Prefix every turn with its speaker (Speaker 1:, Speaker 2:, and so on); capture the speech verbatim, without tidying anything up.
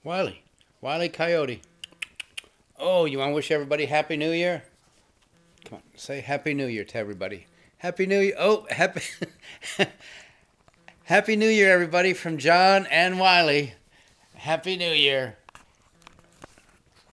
Speaker 1: Wiley. Wiley Coyote. Oh, you want to wish everybody Happy New Year? Come on, say Happy New Year to everybody. Happy New Year. Oh, happy Happy New Year, everybody, from John and Wiley. Happy New Year.